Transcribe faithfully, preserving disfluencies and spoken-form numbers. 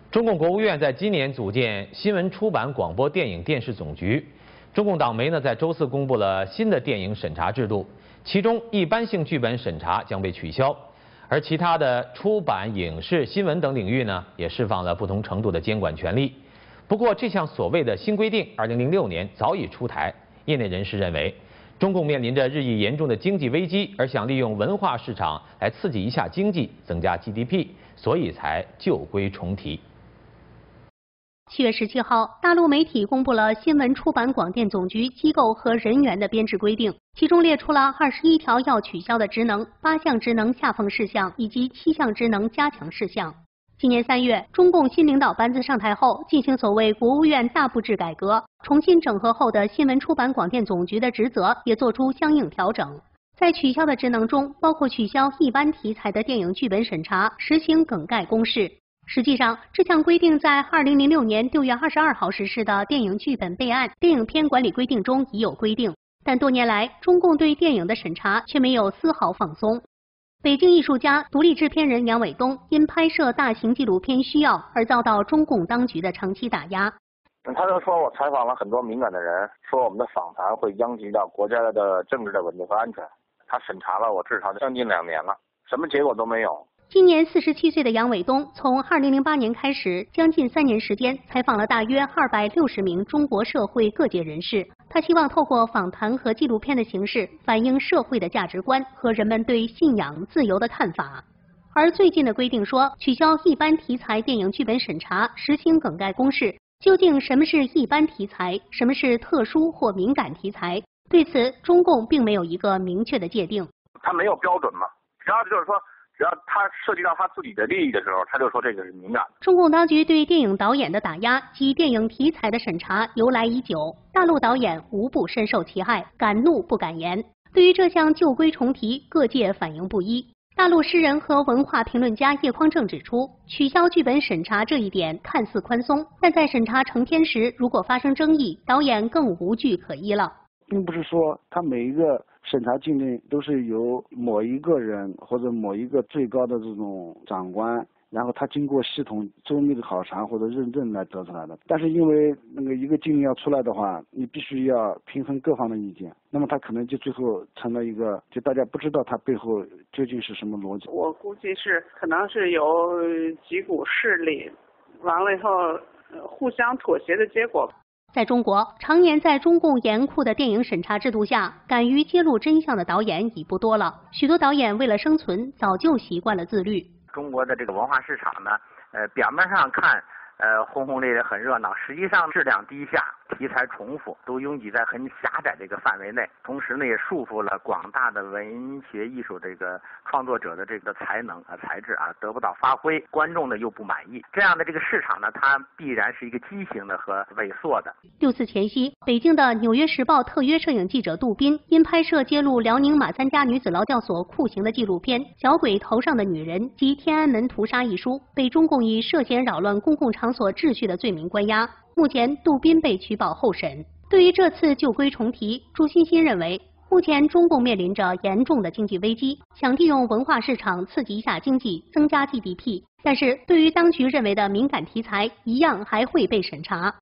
中共国务院在今年组建新闻出版广播电影电视总局。中共党媒呢在周四公布了新的电影审查制度，其中一般性剧本审查将被取消，而其他的出版、影视、新闻等领域呢也释放了不同程度的监管权利。不过，这项所谓的新规定，二零零六年早已出台。业内人士认为，中共面临着日益严重的经济危机，而想利用文化市场来刺激一下经济，增加 G D P， 所以才旧规重提。 七月十七号，大陆媒体公布了新闻出版广电总局机构和人员的编制规定，其中列出了二十一条要取消的职能、八项职能下放事项以及七项职能加强事项。今年三月，中共新领导班子上台后，进行所谓国务院大布置改革，重新整合后的新闻出版广电总局的职责也做出相应调整。在取消的职能中，包括取消一般题材的电影剧本审查，实行梗概公示。实际上，这项规定在二零零六年六月二十二号实施的电影剧本备案、电影片管理规定中已有规定，但多年来，中共对电影的审查却没有丝毫放松。北京艺术家、独立制片人杨伟东因拍摄大型纪录片需要而遭到中共当局的长期打压。 他就说我采访了很多敏感的人，说我们的访谈会殃及到国家的政治的稳定和安全。他审查了我至少将近两年了，什么结果都没有。 今年四十七岁的杨伟东，从二零零八年开始，将近三年时间，采访了大约二百六十名中国社会各界人士。他希望透过访谈和纪录片的形式，反映社会的价值观和人们对信仰、自由的看法。而最近的规定说，取消一般题材电影剧本审查，实行梗概公示。究竟什么是一般题材，什么是特殊或敏感题材？对此，中共并没有一个明确的界定。 他没有标准嘛，只要就是说。只要他涉及到他自己的利益的时候，他就说这个是敏感。 中共当局对电影导演的打压及电影题材的审查由来已久，大陆导演无不深受其害，敢怒不敢言。对于这项旧规重提，各界反应不一。大陆诗人和文化评论家叶匡正指出，取消剧本审查这一点看似宽松，但在审查成片时，如果发生争议，导演更无据可依了。 并不是说他每一个审查禁令都是由某一个人或者某一个最高的这种长官，然后他经过系统周密的考察或者认证来得出来的。但是因为那个一个禁令要出来的话，你必须要平衡各方的意见，那么他可能就最后成了一个，就大家不知道他背后究竟是什么逻辑。 我估计是可能是有几股势力，完了以后互相妥协的结果。 在中国，常年在中共严酷的电影审查制度下，敢于揭露真相的导演已不多了。许多导演为了生存，早就习惯了自律。 中国的这个文化市场呢，呃，表面上看，呃，轰轰烈烈很热闹，实际上质量低下，题材重复，都拥挤在很狭窄的一个范围内。同时呢，也束缚了广大的文学艺术这个创作者的这个才能啊、才智啊，得不到发挥，观众呢又不满意。这样的这个市场呢，它必然是一个畸形的和萎缩的。 六四前夕，北京的《纽约时报》特约摄影记者杜斌因拍摄揭露辽宁马三家女子劳教所酷刑的纪录片《小鬼头上的女人》及天安门屠杀一书，被中共以涉嫌扰乱公共场所秩序的罪名关押。目前，杜斌被取保候审。对于这次旧规重提，朱欣欣认为，目前中共面临着严重的经济危机，想利用文化市场刺激一下经济，增加 G D P。但是，对于当局认为的敏感题材，一样还会被审查。